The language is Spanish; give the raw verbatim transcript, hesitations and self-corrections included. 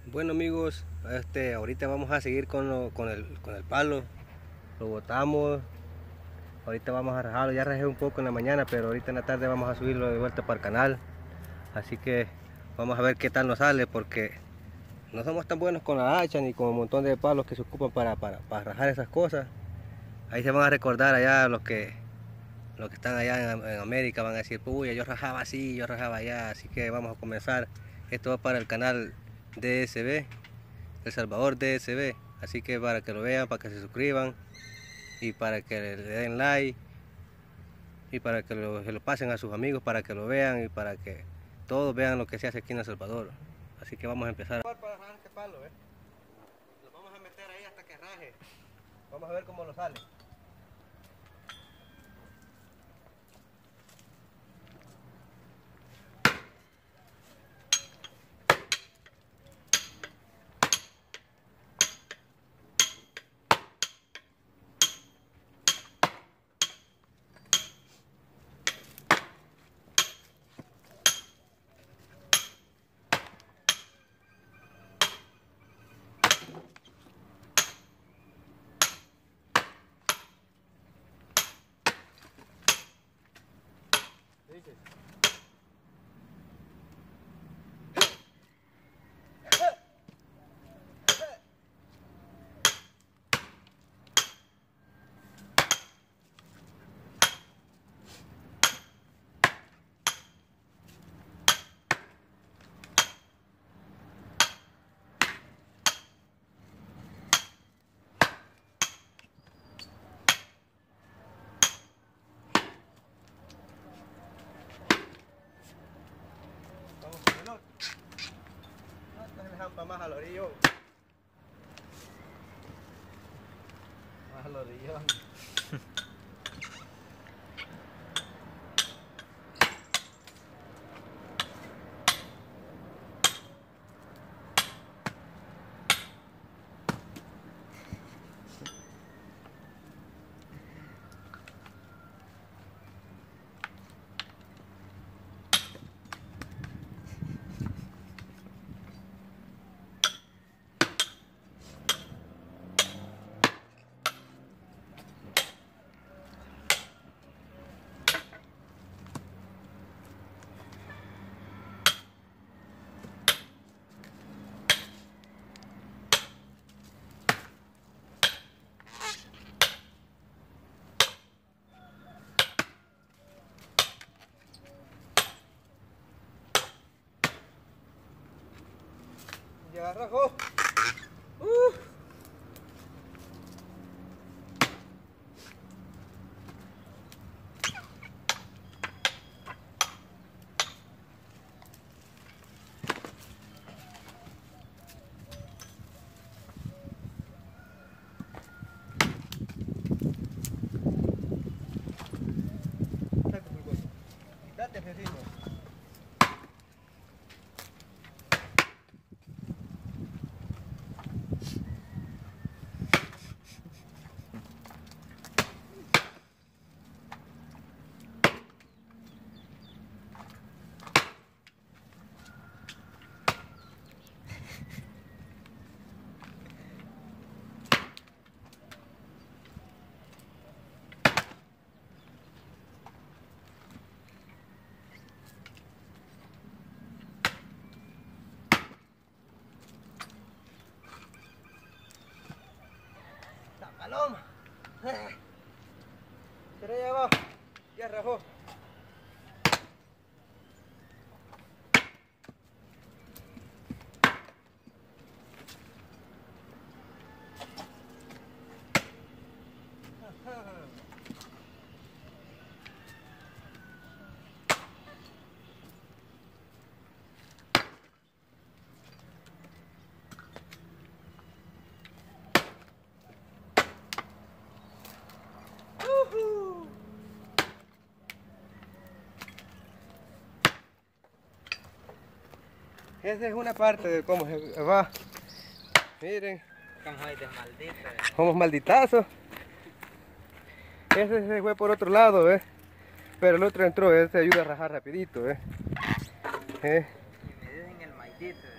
Bueno amigos, este, ahorita vamos a seguir con, lo, con, el, con el palo. Lo botamos. Ahorita vamos a rajarlo. Ya rajé un poco en la mañana, pero ahorita en la tarde vamos a subirlo de vuelta para el canal. Así que vamos a ver qué tal nos sale, porque no somos tan buenos con la hacha ni con un montón de palos que se ocupan para, para, para rajar esas cosas. Ahí se van a recordar allá los que los que están allá en, en América, van a decir, uy, yo rajaba así, yo rajaba allá. Así que vamos a comenzar. Esto va para el canal D S B, El Salvador D S B. Así que para que lo vean, para que se suscriban y para que le den like y para que lo, se lo pasen a sus amigos, para que lo vean y para que todos vean lo que se hace aquí en El Salvador. Así que vamos a empezar. Para rajar este palo, ¿eh? Lo vamos a meter ahí hasta que raje. Vamos a ver cómo lo sale. ¿Dices? Vamos con el otro. No, le jampa más al orillón. Más al orillón. Ya rajó. Uh. Date, vecino. Paloma. Pero allá abajo. Ya rajó. Esa es una parte de cómo se va. Miren. Somos malditazos. Ese se fue por otro lado, ¿eh? Pero el otro entró, ese ayuda a rajar rapidito, ¿eh? ¿Eh? Y me dicen el maldito.